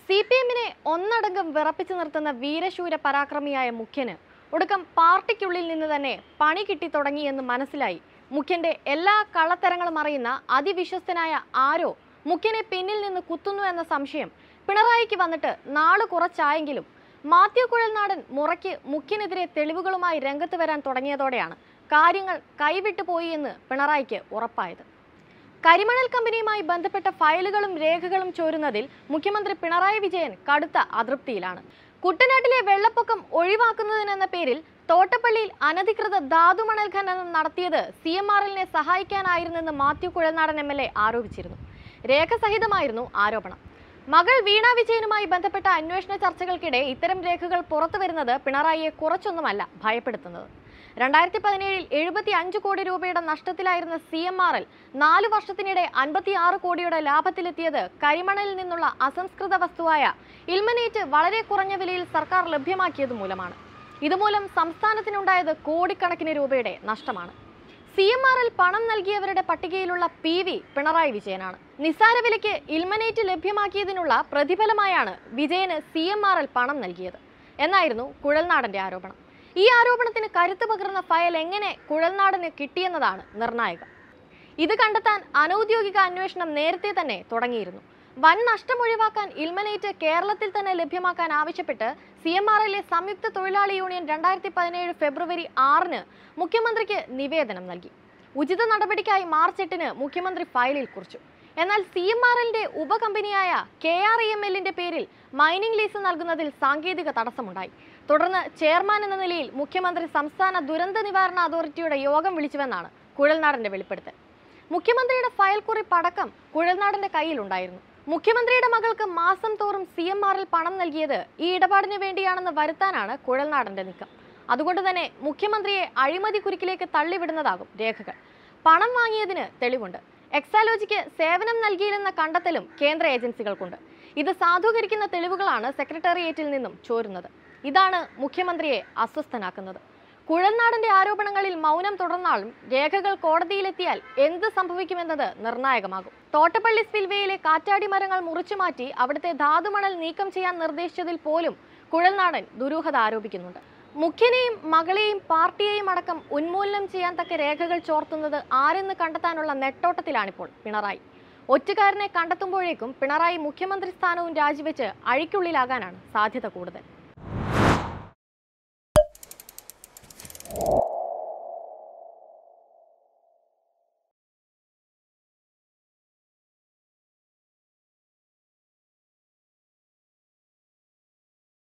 സിപിഎമ്മിനെ ഒന്നടങ്കം വിറപ്പിച്ചു നിർത്തുന്ന വീരശൂര പരാക്രമിയായ മുഖ്യന് ഒടുക്കം പാർട്ടിക്കുള്ളിൽ നിന്ന് തന്നെ പണി കിട്ടി തുടങ്ങിയെന്ന് മനസ്സിലായി. മുഖ്യന്റെ എല്ലാ കള്ളത്തരങ്ങളും അറിയുന്ന അതിവിശ്വസ്തനായ ആരോ മുഖ്യനെ പിന്നിൽ നിന്ന് കുത്തുന്നു എന്ന സംശയം പിണറായിക്ക് വന്നിട്ട് നാളു കുറച്ചായെങ്കിലും മാത്യു കുഴൽനാടൻ മുറയ്ക്ക് മുഖ്യനെതിരെ തെളിവുകളുമായി രംഗത്ത് വരാൻ തുടങ്ങിയതോടെയാണ് കാര്യങ്ങൾ കൈവിട്ടു പോയി എന്ന് പിണറായിക്ക് ഉറപ്പായത്. കരിമണൽ കമ്പനിയുമായി ബന്ധപ്പെട്ട ഫയലുകളും രേഖകളും ചോരുന്നതിൽ മുഖ്യമന്ത്രി പിണറായി വിജയൻ കടുത്ത അതൃപ്തിയിലാണ്. കുട്ടനാട്ടിലെ വെള്ളപ്പൊക്കം ഒഴിവാക്കുന്നതിനെന്ന പേരിൽ തോട്ടപ്പള്ളിയിൽ അനധികൃത ധാതുമണൽ ഖനനം നടത്തിയത് CMRLനെ സഹായിക്കാനായിരുന്നെന്ന് മാത്യു കുഴൽനാടൻ MLA ആരോപിച്ചിരുന്നു. രേഖസഹിതമായിരുന്നു ആരോപണം. മകൾ വീണ വിജയനുമായി ബന്ധപ്പെട്ട അന്വേഷണ ചർച്ചകൾക്കിടെ ഇത്തരം രേഖകൾ പുറത്തുവരുന്നത് പിണറായിയെ കുറച്ചൊന്നുമല്ല ഭയപ്പെടുത്തുന്നത്. 2017 75 കോടി രൂപയുടെ നഷ്ടത്തിലായിരുന്ന CMRL 4 വർഷത്തിനിടെ 56 കോടിയുടെ ലാഭത്തിലെത്തിയത് കരിമണലിൽ നിന്നുള്ള അസംസ്കൃത വസ്തുവായ ഇൽമനേറ്റ് വളരെ കുറഞ്ഞ വിലയിൽ സർക്കാർ ലഭ്യമാക്കിയത് മൂലമാണ്. ഇതുമൂലം സംസ്ഥാനത്തിനുണ്ടായത് കോടിക്കണക്കിന് രൂപയുടെ നഷ്ടമാണ്. CMRL പണം നൽകിയവരുടെ പട്ടികയിലുള്ള PV പിണറായി വിജയനാണ്. നിസ്സാര വിലയ്ക്ക് ഇൽമനേറ്റ് ലഭ്യമാക്കിയതിനുള്ള പ്രതിഫലമായാണ് വിജയന് CMRL പണം നൽകിയത് എന്നായിരുന്നു കുഴൽനാടന്റെ ആരോപണം. ഈ ആരോപണത്തിന് കരുത്ത് പകർന്ന ഫയൽ എങ്ങനെ കുഴൽനാടന് കിട്ടിയെന്നതാണ് നിർണായകം. ഇത് കണ്ടെത്താൻ അനൌദ്യോഗിക അന്വേഷണം നേരത്തെ തന്നെ തുടങ്ങിയിരുന്നു. വൻ നഷ്ടം ഒഴിവാക്കാൻ ഇൽമനേറ്റ് കേരളത്തിൽ തന്നെ ലഭ്യമാക്കാൻ ആവശ്യപ്പെട്ട് CMRLലെ സംയുക്ത തൊഴിലാളി യൂണിയൻ 2017 ഫെബ്രുവരി 6-ന് മുഖ്യമന്ത്രിക്ക് നിവേദനം നൽകി. ഉചിത നടപടിക്കായി മാർച്ച് 8-ന് മുഖ്യമന്ത്രി ഫയലിൽ കുറിച്ചു. എന്നാൽ CMRLന്റെ ഉപകമ്പനിയായ KREMLന്റെ പേരിൽ മൈനിംഗ് ലീസ് നൽകുന്നതിൽ സാങ്കേതിക തടസ്സമുണ്ടായി. തുടർന്ന് ചെയർമാൻ എന്ന നിലയിൽ മുഖ്യമന്ത്രി സംസ്ഥാന ദുരന്ത നിവാരണ അതോറിറ്റിയുടെ യോഗം വിളിച്ചുവെന്നാണ് കുഴൽനാടന്റെ വെളിപ്പെടുത്തൽ. മുഖ്യമന്ത്രിയുടെ ഫയൽ കുറിപ്പടക്കം കുഴൽനാടന്റെ കയ്യിലുണ്ടായിരുന്നു. മുഖ്യമന്ത്രിയുടെ മകൾക്ക് മാസം തോറും CMRL പണം നൽകിയത് ഈ ഇടപാടിന് വേണ്ടിയാണെന്ന് വരുത്താനാണ് കുഴൽനാടന്റെ നീക്കം. അതുകൊണ്ട് തന്നെ മുഖ്യമന്ത്രിയെ അഴിമതി കുരുക്കിലേക്ക് തള്ളിവിടുന്നതാകും രേഖകൾ. പണം വാങ്ങിയതിന് തെളിവുണ്ട്. എക്സാലോജിക്ക് സേവനം നൽകിയില്ലെന്ന കണ്ടെത്തലും കേന്ദ്ര ഏജൻസികൾക്കുണ്ട്. ഇത് സാധൂകരിക്കുന്ന തെളിവുകളാണ് സെക്രട്ടേറിയറ്റിൽ നിന്നും ചോരുന്നത്. ഇതാണ് മുഖ്യമന്ത്രിയെ അസ്വസ്ഥനാക്കുന്നത്. കുഴൽനാടന്റെ ആരോപണങ്ങളിൽ മൗനം തുടർന്നാലും രേഖകൾ കോടതിയിലെത്തിയാൽ എന്ത് സംഭവിക്കുമെന്നത് നിർണായകമാകും. തോട്ടപ്പള്ളി സ്പിൽവേയിലെ കാറ്റാടി മരങ്ങൾ മുറിച്ചുമാറ്റി അവിടുത്തെ ധാതുമണൽ നീക്കം ചെയ്യാൻ നിർദ്ദേശിച്ചതിൽ പോലും കുഴൽനാടൻ ദുരൂഹത ആരോപിക്കുന്നുണ്ട്. മുഖ്യനെയും മകളെയും പാർട്ടിയെയും അടക്കം ഉന്മൂലനം ചെയ്യാൻ തക്ക രേഖകൾ ചോർത്തുന്നത് ആരെന്ന് കണ്ടെത്താനുള്ള നെട്ടോട്ടത്തിലാണിപ്പോൾ പിണറായി. ഒറ്റുകാരനെ കണ്ടെത്തുമ്പോഴേക്കും പിണറായി മുഖ്യമന്ത്രി സ്ഥാനവും രാജിവെച്ച് അഴിക്കുള്ളിലാകാനാണ് സാധ്യത കൂടുതൽ.